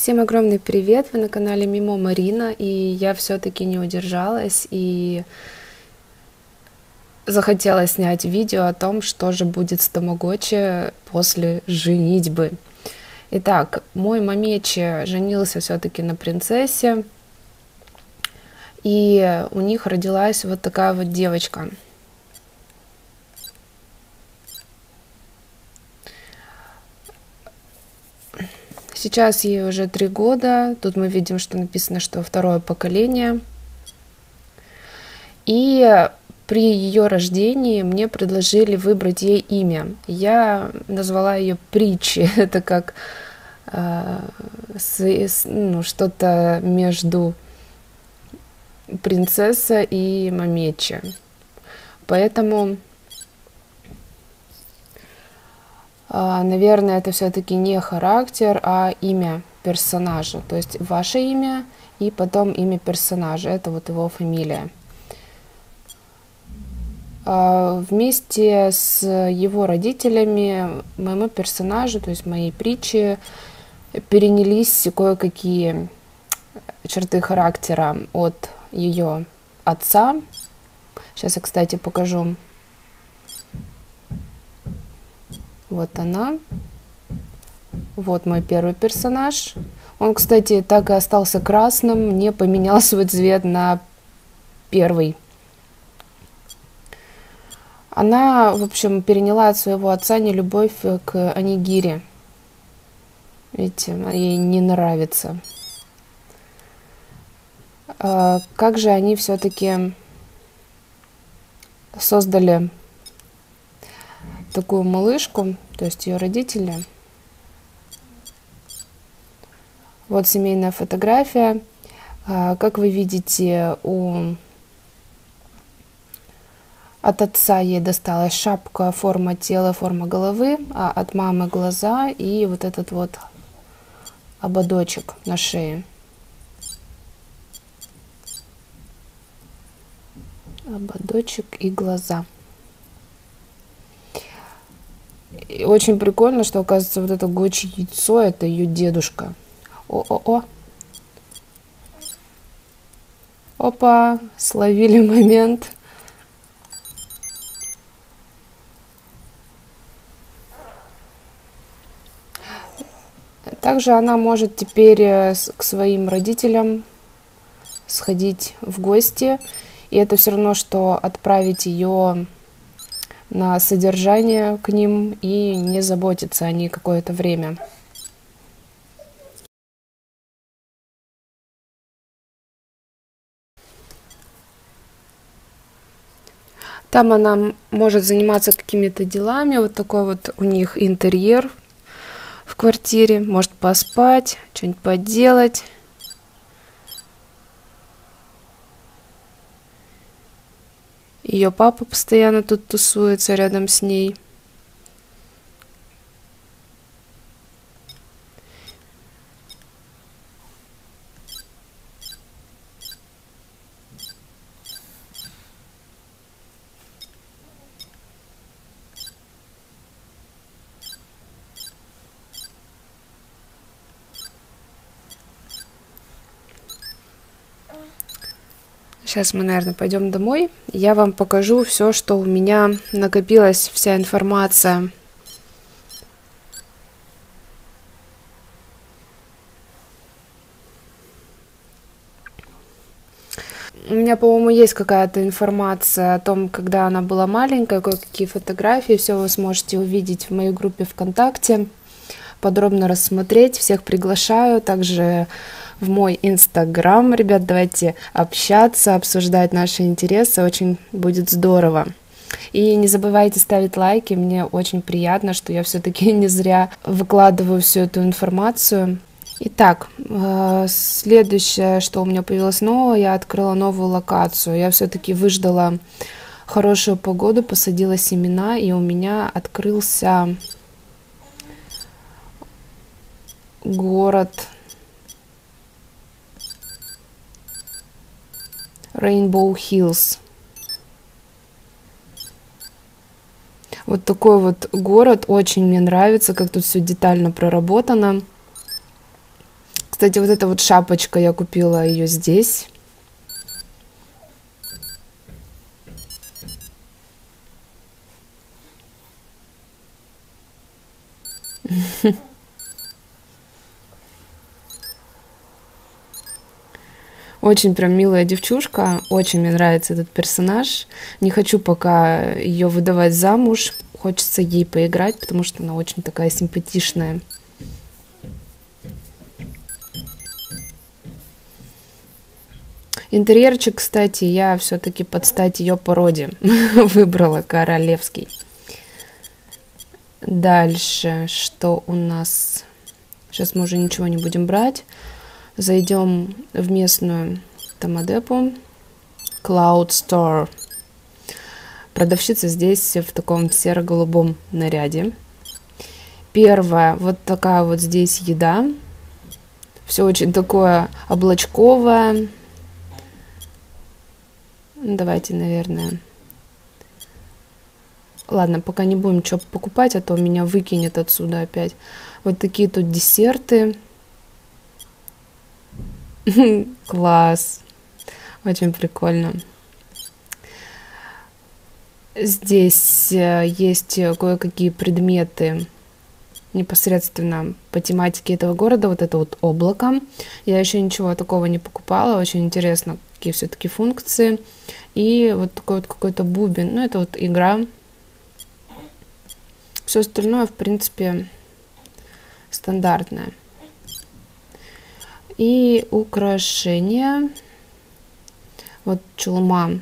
Всем огромный привет! Вы на канале Мимо Марина, и я все-таки не удержалась и захотела снять видео о том, что же будет с тамагочи после женитьбы. Итак, мой мамечи женился все-таки на принцессе, и у них родилась вот такая вот девочка. Сейчас ей уже 3 года. Тут мы видим, что написано, что второе поколение. И при ее рождении мне предложили выбрать ей имя. Я назвала ее Притчи. Это как что-то между принцесса и мамечи. Поэтому, наверное, это все-таки не характер, а имя персонажа. То есть ваше имя и потом имя персонажа. Это вот его фамилия. Вместе с его родителями моему персонажу, то есть моей притче, перенялись кое-какие черты характера от ее отца. Сейчас я, кстати, покажу. Вот она. Вот мой первый персонаж. Он, кстати, так и остался красным, не поменял свой цвет на первый. Она, в общем, переняла от своего отца нелюбовь к онигири. Видите, ей не нравится. Как же они все-таки создали такую малышку, то есть ее родители. Вот семейная фотография. Как вы видите, от отца ей досталась шапка, форма тела, форма головы, а от мамы глаза и вот этот вот ободочек на шее. Ободочек и глаза. И очень прикольно, что, оказывается, вот это гочье яйцо, это ее дедушка. О-о-о. Опа, словили момент. Также она может теперь к своим родителям сходить в гости. И это все равно, что отправить ее на содержание к ним и не заботиться о ней какое-то время. Там она может заниматься какими-то делами. Вот такой вот у них интерьер в квартире. Может поспать, что-нибудь поделать. Ее папа постоянно тут тусуется рядом с ней. Сейчас мы, наверное, пойдем домой. Я вам покажу все, что у меня накопилась, вся информация. У меня, по-моему, есть какая-то информация о том, когда она была маленькая, кое-какие фотографии. Все вы сможете увидеть в моей группе ВКонтакте, подробно рассмотреть. Всех приглашаю. Также в мой инстаграм. Ребят, давайте общаться, обсуждать наши интересы. Очень будет здорово. И не забывайте ставить лайки. Мне очень приятно, что я все-таки не зря выкладываю всю эту информацию. Итак, следующее, что у меня появилось новое, я открыла новую локацию. Я все-таки выждала хорошую погоду, посадила семена, и у меня открылся город Rainbow Hills. Вот такой вот город, очень мне нравится, как тут все детально проработано. Кстати, вот эта вот шапочка, я купила ее здесь. Очень прям милая девчушка, очень мне нравится этот персонаж. Не хочу пока ее выдавать замуж, хочется ей поиграть, потому что она очень такая симпатичная. Интерьерчик, кстати, я все-таки под стать ее породе выбрала, королевский. Дальше, что у нас? Сейчас мы уже ничего не будем брать. Зайдем в местную Тамадепу. Cloud Store. Продавщица здесь в таком серо-голубом наряде. Первая, вот такая вот здесь еда. Все очень такое облачковое. Давайте, наверное... Ладно, пока не будем что покупать, а то меня выкинет отсюда опять. Вот такие тут десерты. Класс. Очень прикольно. Здесь есть кое-какие предметы непосредственно по тематике этого города. Вот это вот облако. Я еще ничего такого не покупала. Очень интересно, какие все-таки функции. И вот такой вот какой-то бубен. Ну, это вот игра. Все остальное, в принципе, стандартное. И украшения. Вот чулма.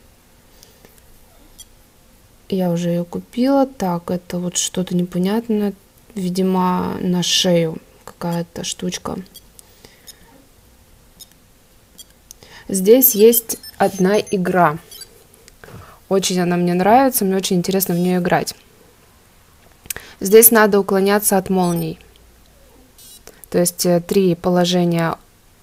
Я уже ее купила. Так, это вот что-то непонятное. Видимо, на шею какая-то штучка. Здесь есть одна игра. Очень она мне нравится. Мне очень интересно в нее играть. Здесь надо уклоняться от молний. То есть 3 положения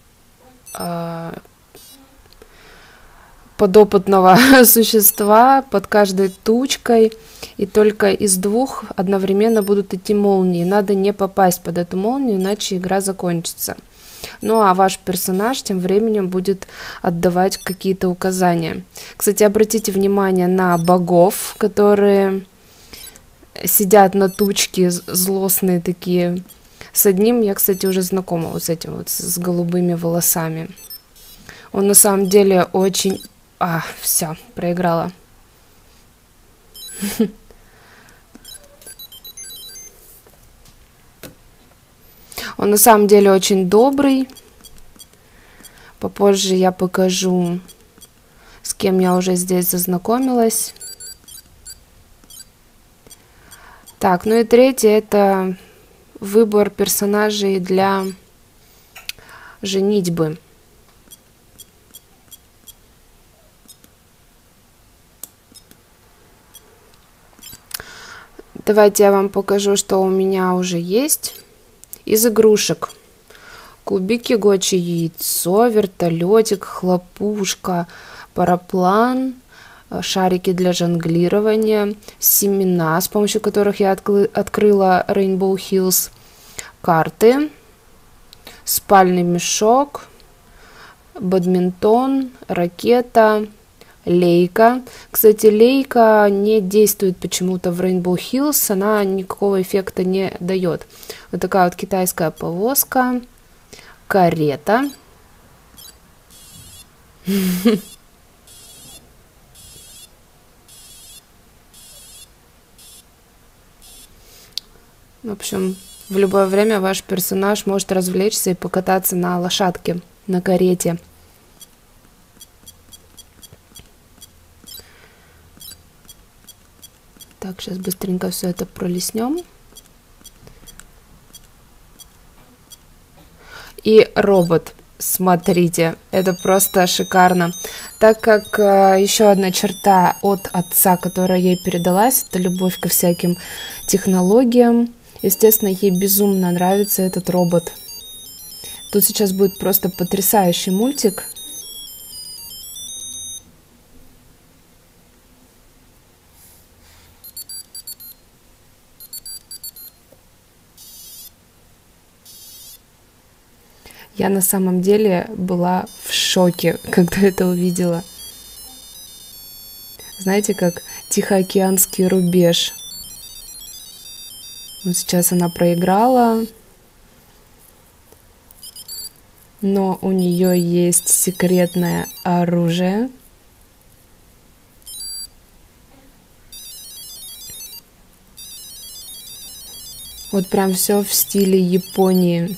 подопытного существа под каждой тучкой, и только из 2 одновременно будут идти молнии. Надо не попасть под эту молнию, иначе игра закончится. Ну а ваш персонаж тем временем будет отдавать какие-то указания. Кстати, обратите внимание на богов, которые сидят на тучке, злостные такие. С одним я, кстати, уже знакома, вот с этим вот, с голубыми волосами. Он на самом деле очень... все, проиграла. Он на самом деле очень добрый. Попозже я покажу, с кем я уже здесь зазнакомилась. Так, ну и третье — это выбор персонажей для женитьбы. Давайте я вам покажу, что у меня уже есть. Из игрушек: кубики Гочи, яйцо, вертолетик, хлопушка, параплан, шарики для жонглирования, семена, с помощью которых я открыла Rainbow Hills, карты, спальный мешок, бадминтон, ракета, лейка. Кстати, лейка не действует почему-то в Rainbow Hills, она никакого эффекта не дает. Вот такая вот китайская повозка, карета. В общем, в любое время ваш персонаж может развлечься и покататься на лошадке, на карете. Так, сейчас быстренько все это пролистнем. И робот. Смотрите, это просто шикарно. Так как еще одна черта от отца, которая ей передалась, это любовь ко всяким технологиям. Естественно, ей безумно нравится этот робот. Тут сейчас будет просто потрясающий мультик. Я на самом деле была в шоке, когда это увидела. Знаете, как Тихоокеанский рубеж. Вот сейчас она проиграла, но у нее есть секретное оружие. Вот прям все в стиле Японии.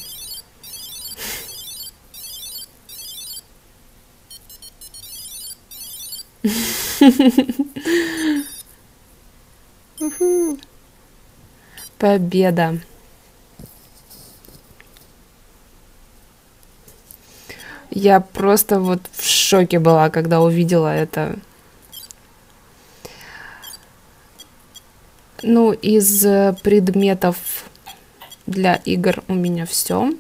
Победа. Я просто вот в шоке была, когда увидела это. Ну, из предметов для игр у меня все.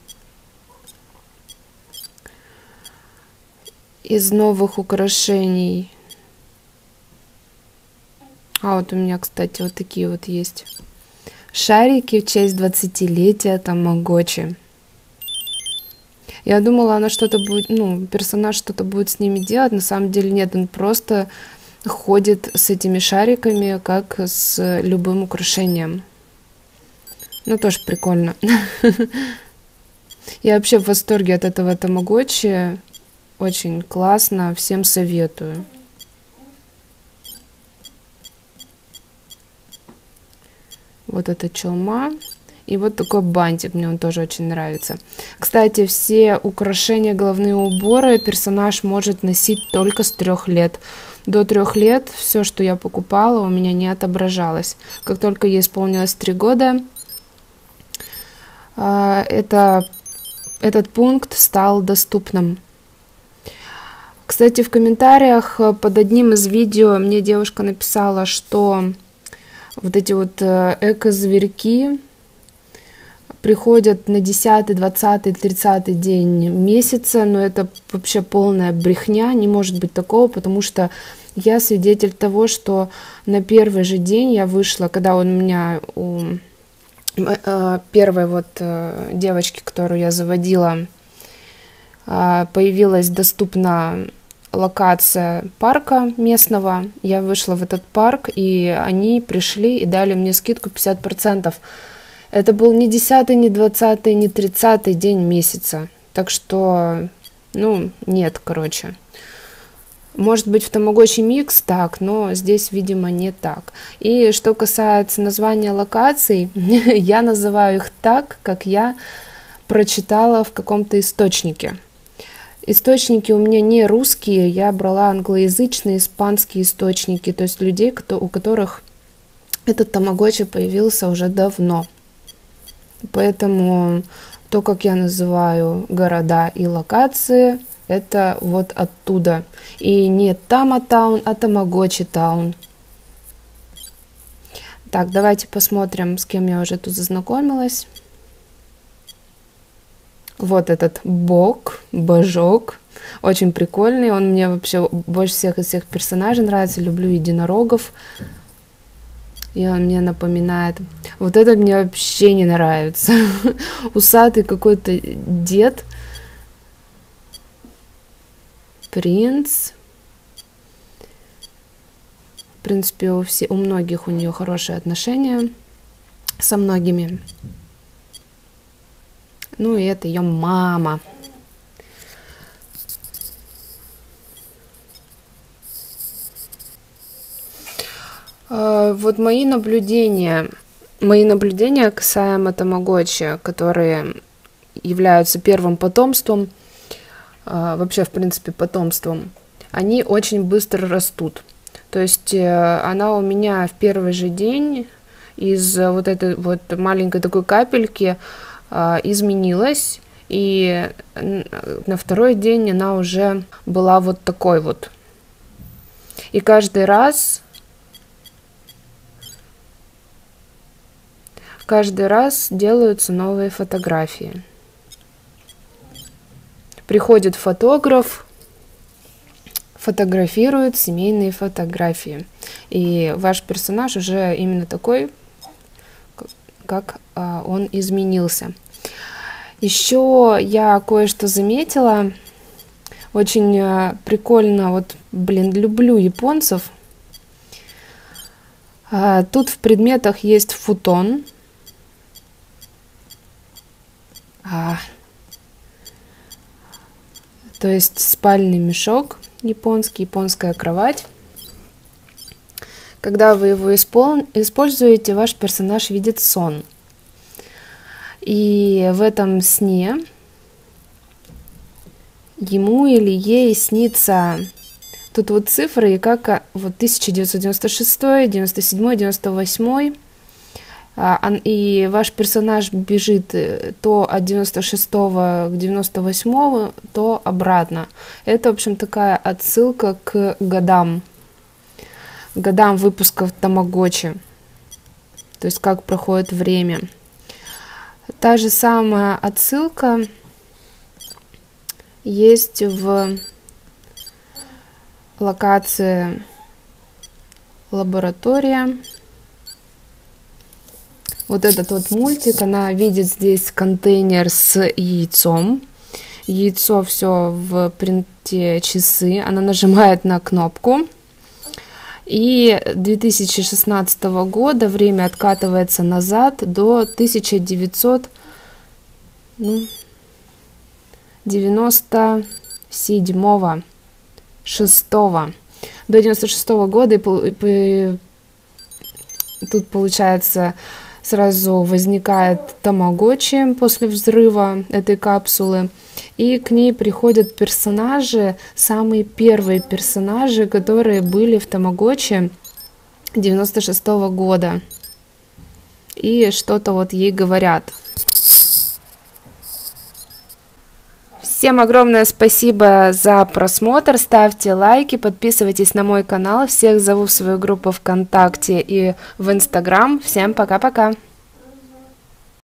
Из новых украшений. А вот у меня, кстати, вот такие вот есть. Шарики в честь 20-летия Тамагочи. Я думала, она что-то будет, ну, персонаж что-то будет с ними делать. На самом деле нет, он просто ходит с этими шариками, как с любым украшением. Ну, тоже прикольно. Я вообще в восторге от этого Тамагочи. Очень классно, всем советую. Вот эта челма. И вот такой бантик, мне он тоже очень нравится. Кстати, все украшения, головные уборы персонаж может носить только с 3 лет. До 3 лет все, что я покупала, у меня не отображалось. Как только ей исполнилось 3 года, этот пункт стал доступным. Кстати, в комментариях под одним из видео мне девушка написала, что вот эти вот эко-зверьки приходят на 10, 20, 30 день месяца, но это вообще полная брехня, не может быть такого, потому что я свидетель того, что на первый же день я вышла, когда у меня у первой вот девочки, которую я заводила, появилась доступна локация парка местного, я вышла в этот парк, и они пришли и дали мне скидку 50%. Это был не 10, не 20, не 30 день месяца. Так что, ну, нет, короче. Может быть, в Тамагочи микс так, но здесь, видимо, не так. И что касается названия локаций, я называю их так, как я прочитала в каком-то источнике. Источники у меня не русские, я брала англоязычные, испанские источники, то есть людей, у которых этот Тамагочи появился уже давно. Поэтому то, как я называю города и локации, это вот оттуда. И не Тама-таун, а Тамагочи-таун. Так, давайте посмотрим, с кем я уже тут зазнакомилась. Вот этот божок, очень прикольный. Он мне вообще больше всех из всех персонажей нравится. Люблю единорогов. И он мне напоминает... Вот этот мне вообще не нравится. Усатый какой-то дед. Принц. В принципе, у многих у нее хорошие отношения. Со многими. Ну и это ее мама. Вот мои наблюдения касаемо Тамагочи, которые являются первым потомством, вообще, в принципе, потомством, они очень быстро растут. То есть она у меня в первый же день из вот этой вот маленькой такой капельки изменилась, и на второй день она уже была вот такой вот. И каждый раз делаются новые фотографии. Приходит фотограф, фотографирует семейные фотографии. И ваш персонаж уже именно такой, как он изменился. Еще я кое-что заметила. Очень прикольно. Вот, блин, люблю японцев. Тут в предметах есть футон. То есть спальный мешок японский, японская кровать. Когда вы его используете, ваш персонаж видит сон. И в этом сне ему или ей снится... Тут вот цифры, и как вот 1996, 97, 98. И ваш персонаж бежит то от 96 к 98, то обратно. Это, в общем, такая отсылка к годам выпусков Тамагочи. То есть как проходит время. Та же самая отсылка есть в локации лаборатория. Вот этот вот мультик, она видит здесь контейнер с яйцом. Яйцо все в принте часы. Она нажимает на кнопку. И 2016 года время откатывается назад до 1997 6 до 96 года, и тут получается сразу возникает Тамагочи после взрыва этой капсулы, и к ней приходят персонажи, самые первые персонажи, которые были в Тамагочи 96 года, и что-то вот ей говорят. Всем огромное спасибо за просмотр, ставьте лайки, подписывайтесь на мой канал, всех зову в свою группу ВКонтакте и в Инстаграм. Всем пока-пока!